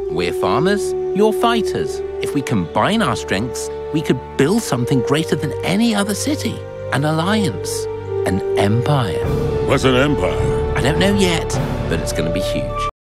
We're farmers, you're fighters. If we combine our strengths, we could build something greater than any other city. An alliance. An empire. What's an empire? I don't know yet, but it's going to be huge.